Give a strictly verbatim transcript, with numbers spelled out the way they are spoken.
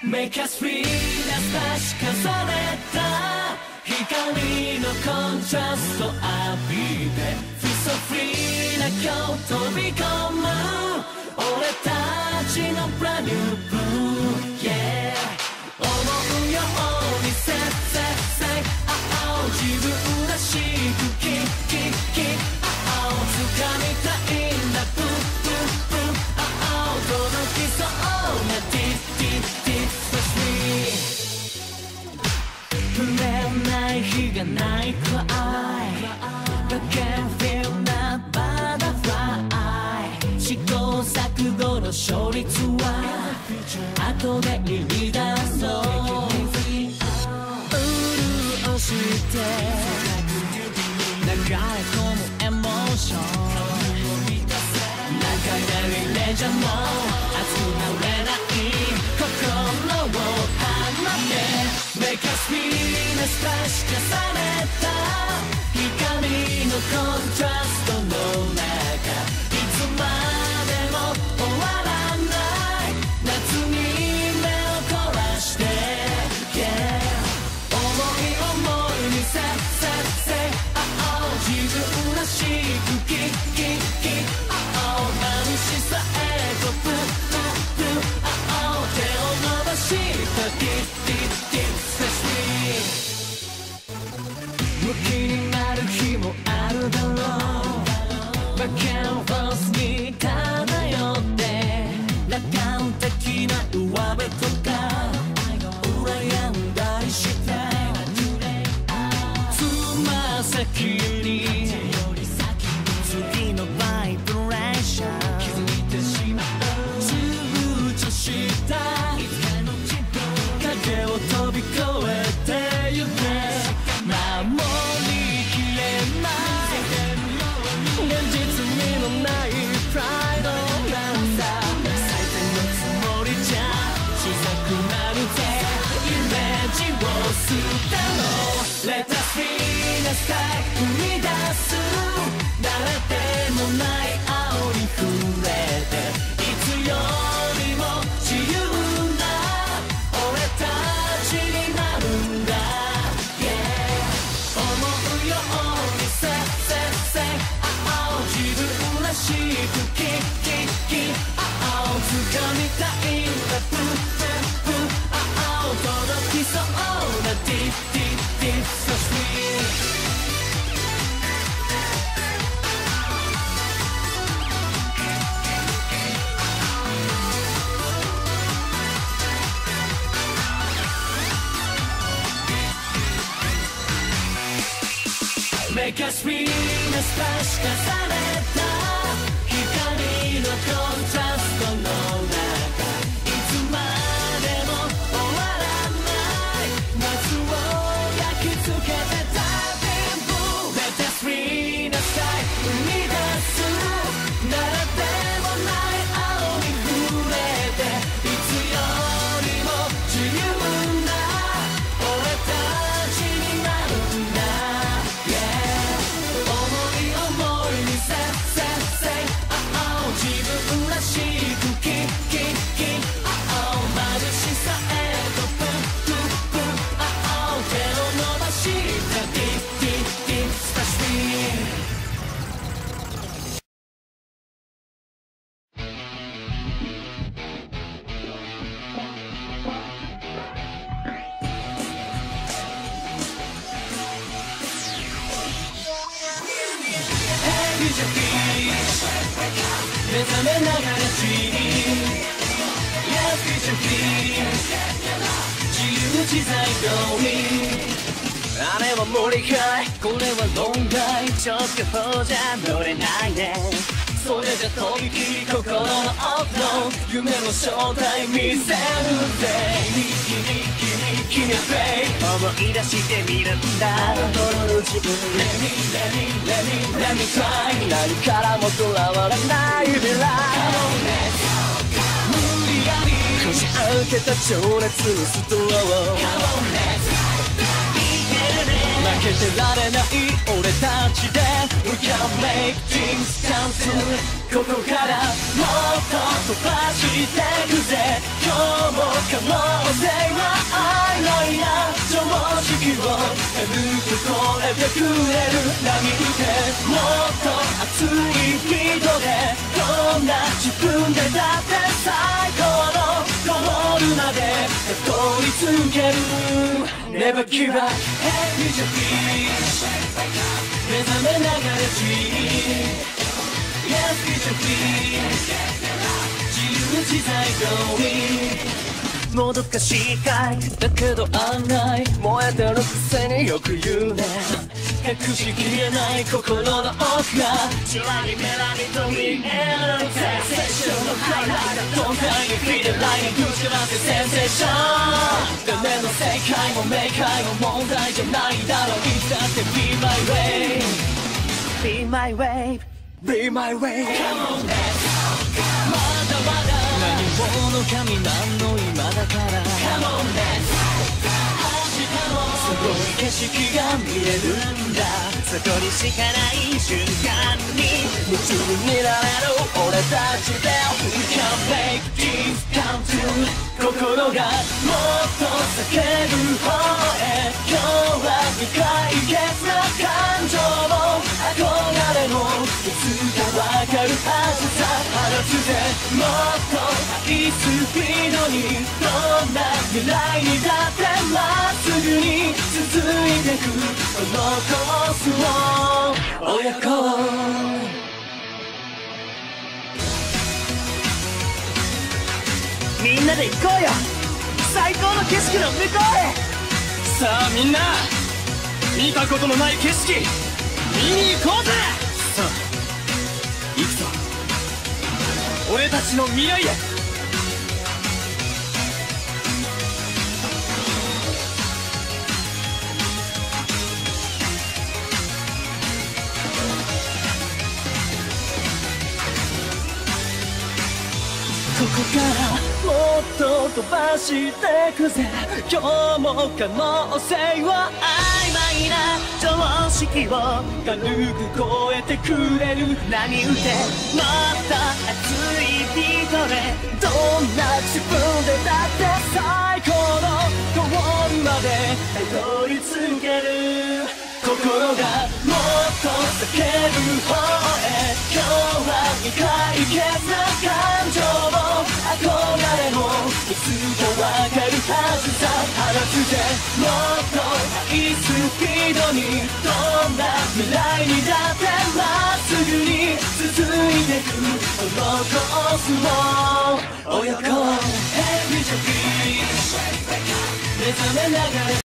Make us free な差し重ねた光のコントラスト浴びて Feel so free な今日飛び込む俺たちの Brand new blue Yeah 思うように Say say say oh 自分らしくキキキ oh 掴みたいんだプープープー oh 届きそうな Deep deep deep Free 触れない日がないくらい But can't feel that butterfly 試行錯誤の勝率は後で言い出そう潤して流れ込むエモーション中でリレーじゃもう熱くなれない心を放って Make us feel な差し重ねた光のコントラストの中いつまでも終わらない夏に目を凝らして、yeah、思い思いに Say say say oh 自分らしくキキキ oh 眩しさへとプップップッ oh 手を伸ばしたディッディッディッ ムキになる日もあるだろうバキャンバスに漂って楽観的な上辺とか羨んだりしてつま先に次のバイブレーション躊躇した影を飛び越えてゆけ守りきれない現実味のないプライドなんだ最善のつもりじゃ小さくなるぜイメージを捨てろ Let us be the sky 生み出す誰でもない青に触れていつよりも自由な俺たちになるんだしくキッキッキッ掴みたいんだプップップッ届きそうなディッディッディッ So sweet Make us free な差し重ねた光のコントラストの中いつまでも終わらない夏を焼き付けてたビンボ Let us free なスカイ生み出す誰でもない青に触れていつよりも自由な俺たちになるんだ、yeah、思い思いに Say say say oh 自分らしくキッキッキッ oh 眩しさへとプップップッ oh 手を伸ばしたディッディッディッ Touch me目覚めながらチー Yes, future please 自由自在通りあれは無理かいこれは論外ちょっと方じゃ乗れないねそれじゃとびきり心の奥の夢の正体見せるぜ君君君君はフェイ思い出してみるんだ心の自分 Let me let me let me let me try 何からもとらわれない未来 Come on let's go 無理やりこじ開けた情熱のストロー Come on let's go 負けてられない俺たちで We can make things come true ここからもっと飛ばしてくぜ今日も可能性軽く超えてくれる波ってもっと熱いスピードでどんな自分でだって最高のゴールまでたどり着ける Never give up Happy to be 目覚めながら Dream Yes, it's a free 自由自在 Going もどかしいかいだけど案外燃えてるくせによく言うね隠しきれない心の奥がじわりメラにと見えるセンセーションのハイライトどんなにフィールラインぶちまってセンセーション誰の正解も明快も問題じゃないだろういつだって Be my way Be my way Be my way Come on let's go まだまだ何者の神何の今だから Come on let's go 明日もすごい景色が見れるんだそこにしかない瞬間に夢中になれる俺たちで We can make this come true 心がもっと叫ぶ方へ今日は未解決な感情も憧れもいつかわかるはずさ放つでもっとハイスピードにどんな未来にだってまっすぐに続いてくこのコースを親子みんなで行こうよ最高の景色の向こうへさあみんな見たことのない景色見に行こうぜさあ行くぞ俺たちの未来へここからもっと飛ばしてくぜ今日も可能性は曖昧な常識を軽く超えてくれる波打ってもっと熱いビートでどんな自分でだって最高のゴールまでたどり着ける心がもっと叫ぶ方へ今日は未解決な感情も憧れもいつかわかるはずさ放つでもっとハイスピードにどんな未来にだってまっすぐに続いてくこのコースを親子 Happy to be 目覚めながら